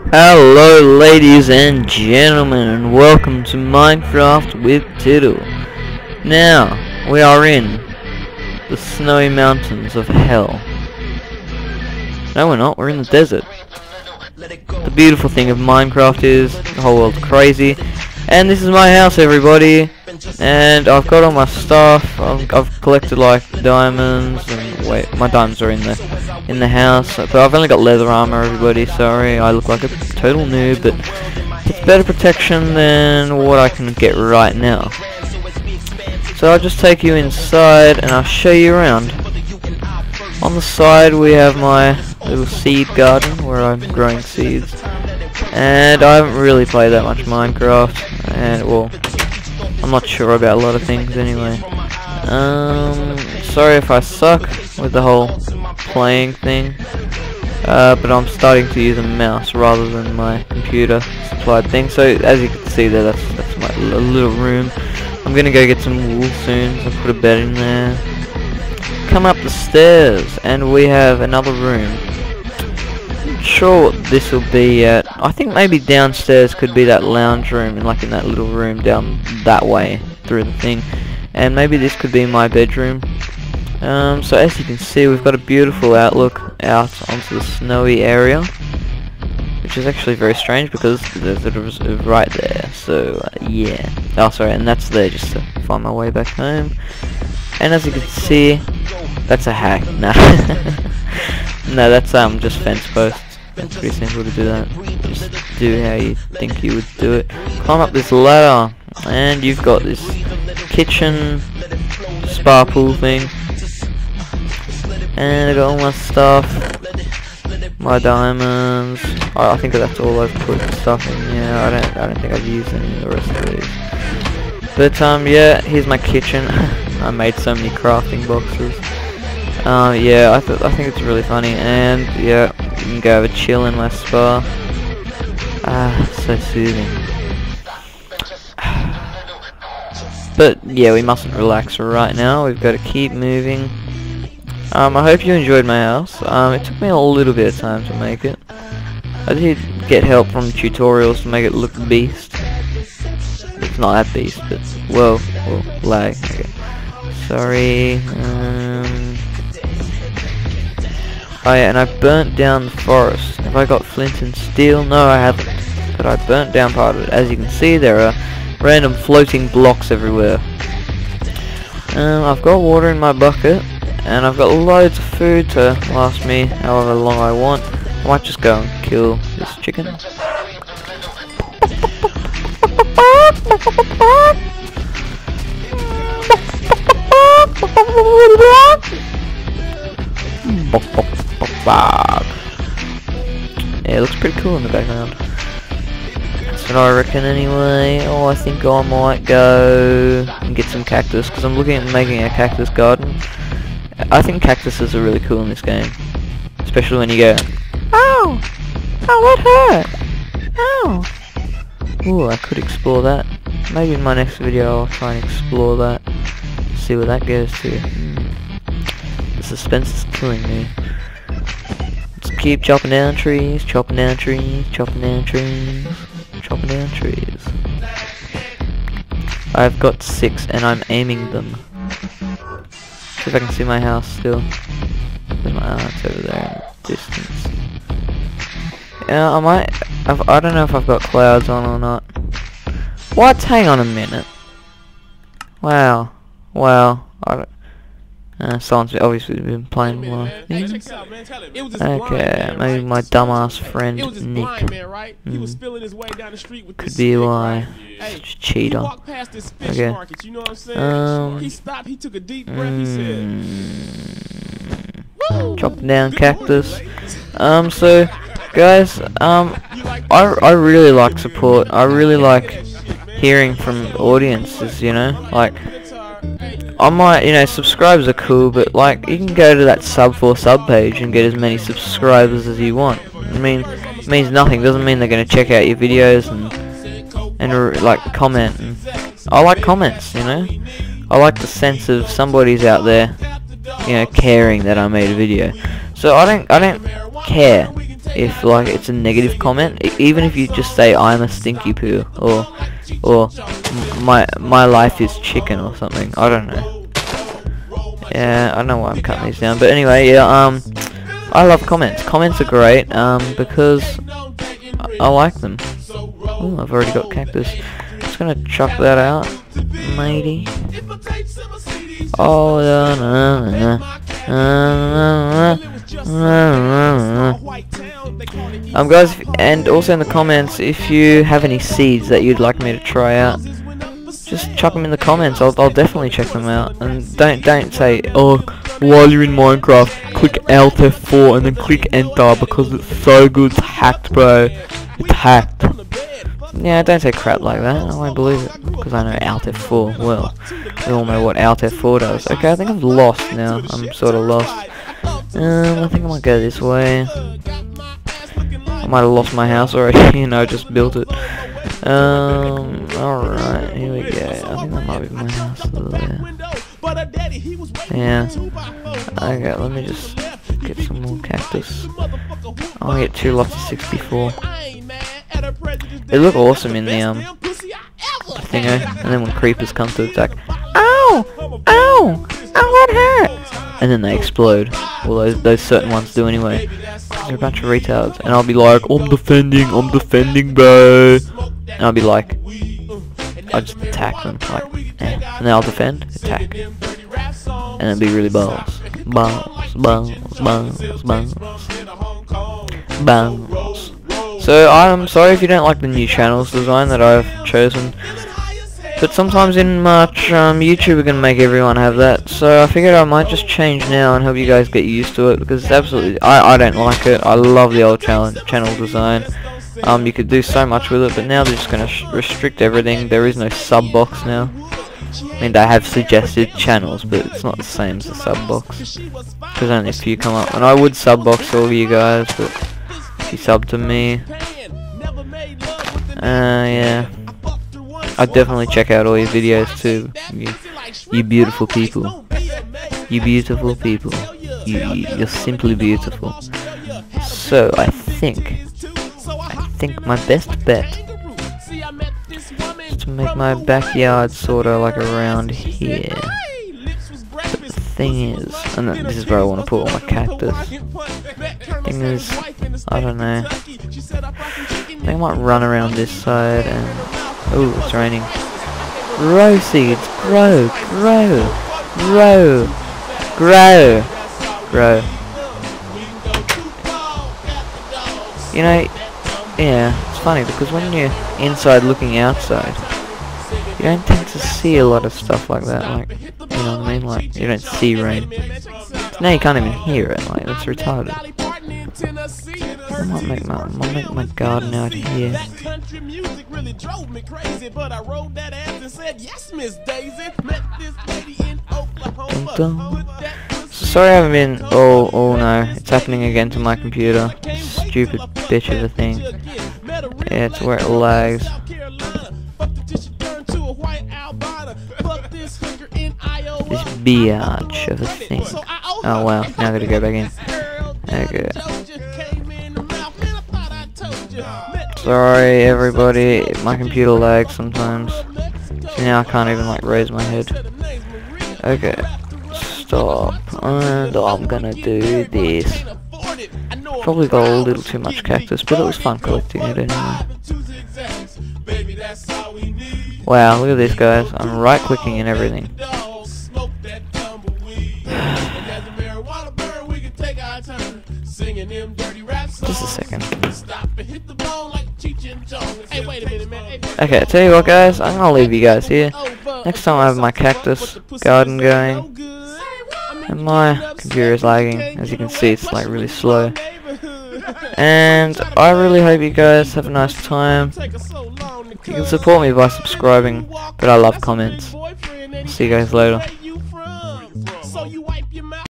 Hello ladies and gentlemen, and welcome to Minecraft with Tittle. Now, we are in the snowy mountains of hell. No we're not, we're in the desert. The beautiful thing of Minecraft is, the whole world's crazy. And this is my house, everybody. And I've got all my stuff. I've collected like diamonds, and wait, my diamonds are in the house. But I've only got leather armor, everybody. Sorry, I look like a total noob, but it's better protection than what I can get right now. So I'll just take you inside and I'll show you around. On the side we have my little seed garden where I'm growing seeds. And I haven't really played that much Minecraft, and well, I'm not sure about a lot of things anyway. Sorry if I suck with the whole playing thing, but I'm starting to use a mouse rather than my computer supplied thing. So as you can see there, that's my little room. I'm gonna go get some wool soon, so I'll put a bed in there. Come up the stairs and we have another room. Not sure what this will be yet. I think maybe downstairs could be that lounge room, and like in that little room down that way through the thing. And maybe this could be my bedroom. So as you can see, we've got a beautiful outlook out onto the snowy area, which is actually very strange because there's a right there. So yeah. Oh sorry, and that's there just to find my way back home. And as you can see, that's a hack. Nah. No, that's just fence posts. It's pretty simple to do that. Just do how you think you would do it. Climb up this ladder, and you've got this kitchen spa pool thing. And I got all my stuff, my diamonds. I think that's all I've put stuff in. Yeah, I don't think I've used any of the rest of these. But yeah, here's my kitchen. I made so many crafting boxes. Yeah, I think it's really funny, and yeah, you can go have a chill in my spa. So soothing. But yeah, we mustn't relax right now. We've got to keep moving. I hope you enjoyed my house. It took me a little bit of time to make it. I did get help from tutorials to make it look beast. It's not that beast, but well, lag. Okay. Sorry. Oh yeah, and I burnt down the forest. Have I got flint and steel? No, I haven't. But I burnt down part of it. As you can see, there are random floating blocks everywhere. I've got water in my bucket, and I've got loads of food to last me however long I want. I might just go and kill this chicken. Yeah, it looks pretty cool in the background. That's what I reckon anyway. Oh, I think I might go and get some cactus, because I'm looking at making a cactus garden. I think cactuses are really cool in this game. Especially when you go, "Oh! Oh, that hurt! Oh!" Ooh, I could explore that. Maybe in my next video I'll try and explore that. See where that goes to. The suspense is killing me. Let's keep chopping down trees, chopping down trees, chopping down trees, chopping down trees. I've got 6 and I'm aiming them. See if I can see my house still. There's my it's over there in the distance. Yeah, I don't know if I've got clouds on or not. What? Hang on a minute. Wow. Someone's obviously been playing my thing. Okay, maybe my dumbass friend Nick. Could be why. Such a cheater. Okay. Chop down cactus. So guys, I really like support. I really like hearing from audiences, you know, like I might, you know, subscribers are cool, but like you can go to that sub for sub page and get as many subscribers as you want. I mean, it means nothing. Doesn't mean they're gonna check out your videos and like comment. And I like comments, you know. I like the sense of somebody's out there, you know, caring that I made a video. So I don't care if like it's a negative comment, even if you just say I'm a stinky poo or my life is chicken or something. I don't know. Yeah, I don't know why I'm cutting these down, but anyway, yeah. I love comments. Comments are great because I like them. Oh, I've already got cactus. Just gonna chuck that out, matey. Oh, guys, and also in the comments, if you have any seeds that you'd like me to try out, just chuck them in the comments. I'll definitely check them out. And don't say, oh, while you're in Minecraft, click Alt F4 and then click Enter because it's so good. It's hacked, bro. It's hacked. Yeah, don't say crap like that. I won't believe it because I know Alt F4 well. We all know what Alt F4 does. Okay, I think I'm lost now. I'm sort of lost. I think I might go this way. I might have lost my house already. Just built it. Alright, here we go. I think that might be my house there. Yeah. Okay, let me just get some more cactus. I'll get 2 lots of 64. They look awesome in the thingo, and then when creepers come to attack, ow! Ow! Ow, that hurt! And then they explode. Well, those certain ones do anyway. They're a bunch of retards. And I'll be like, I'm defending, bro! And I'll be like, I'll just attack them, like, and then I'll defend, attack. And it'll be really balls. Balls. So I'm sorry if you don't like the new channels design that I've chosen, but sometimes in March YouTube are gonna make everyone have that, so I figured I might just change now and help you guys get used to it, because it's absolutely, I don't like it. I love the old channel design. You could do so much with it, but now they're just gonna restrict everything. There is no sub box now. I mean, they have suggested channels, but it's not the same as the sub box, because only a few come up, and I would sub box all of you guys, but if you sub to me, yeah, I'd definitely check out all your videos too. You beautiful people. You beautiful people. You're simply beautiful. So I think my best bet is to make my backyard sorta like around here. But the thing is, and this is where I want to put all my cactus. Thing is, I don't know. I think I might run around this side and... oh, it's raining. Grow seeds, grow. Yeah, it's funny because when you're inside looking outside, you don't tend to see a lot of stuff like that, like, you know what I mean, like, you don't see rain. So now you can't even hear it, like, that's retarded. I might make my garden out here. Dun dun. Sorry I haven't been, oh no, it's happening again to my computer. Stupid bitch of a thing. Yeah, it's where it lags. This biatch of a thing. Oh wow, now I gotta go back in. Okay. Sorry everybody, my computer lags sometimes. So now I can't even like raise my head. Okay. Stop. And I'm gonna do this. Probably got a little too much cactus, but it was fun collecting it anyway. Wow, look at this guys, I'm right clicking and everything. Just a second. Okay, tell you what guys, I'm gonna leave you guys here. Next time I have my cactus garden going. And my computer is lagging, as you can see it's like really slow. And I really hope you guys have a nice time. You can support me by subscribing, but I love comments. See you guys later.